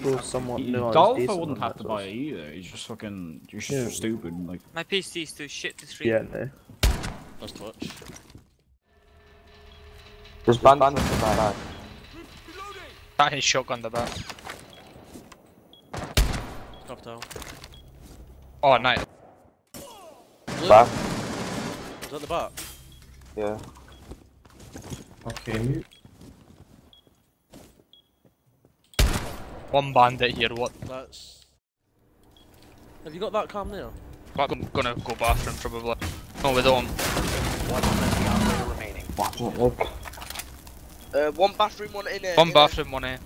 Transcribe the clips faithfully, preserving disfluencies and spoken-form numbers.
people somewhat know Dolph wouldn't have to buy it either. He's just fucking, you're yeah. just stupid. Like my P C is too shit to stream. Yeah, no. That's clutch. There's bandits in the back. That his shotgun the back. Top down. Oh, nice. Back. Is that the back? Yeah. Okay. One bandit here, what? That's... Have you got that cam there? I'm gonna go bathroom probably. No, we don't. One friendly operator remaining. Watch it, look. Uh, one bathroom, one in there. One bathroom, one A.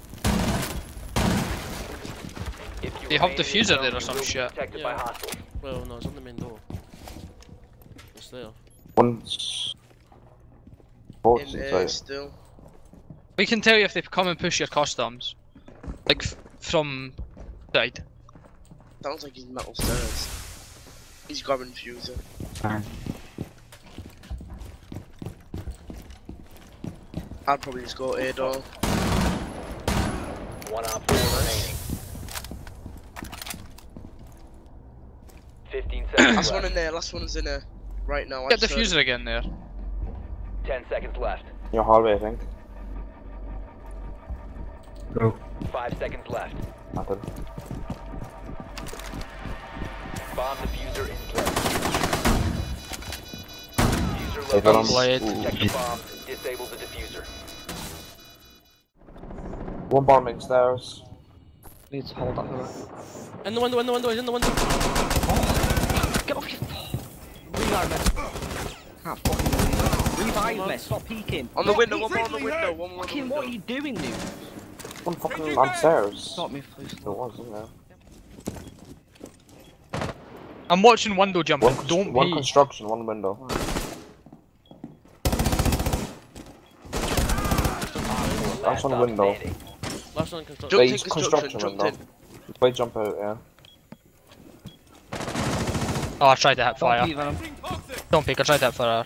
If you They have remain in diffuser zone, there or you some will be shit. detected Yeah. by hostiles. Well, no, it's on the main door. It's there. One's... Boats In there inside. still. We can tell you if they come and push your customs. Like, f from side. Sounds like he's metal stairs. He's grabbing fuser. Fine. I'd probably just go A door. One op four remaining. Fifteen seconds Last left. one in there, last one's in there. Right now. I Get just heard diffuser again there. Ten seconds left. Your hallway, I think. Go. Five seconds left. Nothing. Bomb diffuser in place. Diffuser They got located. Blade. Protect the bomb. Disable the diffuser. One bomb in stairs. Need to hold that hook. In the window, in the window, he's in the window. Get off your... Revive me. Can't fucking believe it. Revive me, stop peeking. On the window, one more on the window, one more on the Fucking window. what are you doing, dude? One fucking downstairs. Stop me, please. There was, isn't there? I'm watching window jumping, One, don't one pee. construction, one window. That's on the window. Last one construction. Jump They in use construction, construction jumped window. in. Wait, jump out, yeah. Oh, I tried to hit fire. Don't peek, Venom. Don't peek, I tried to hit fire.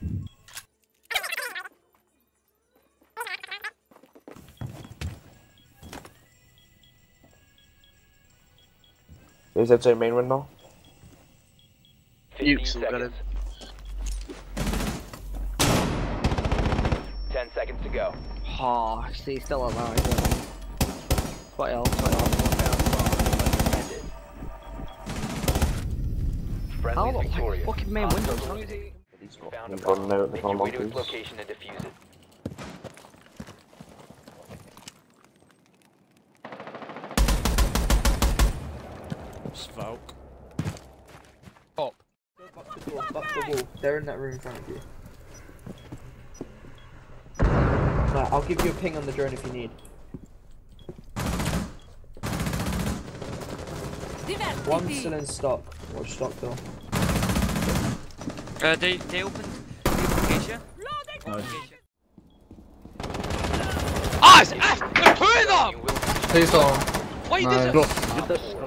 Is that your main window? Fifteen Nukes will get seconds. Ten seconds to go. Oh, see, still alive. Yeah. What else? What else? How Friendly the victorious. fucking main windows? How is Hostile he? found a He's running bomb. out, Make there's no your way to its monkeys. location and defuse it. Svalk. Top. Back to the wall, back to the wall. They're in that room in front of you. Right, I'll give you a ping on the drone if you need. One's still in stock. Watch stock door. Uh, they they opened. They opened Geisha. Nice. Geisha. Ah, it's F! They're two of them! Please don't. Why you Nice. did it? Look. Op four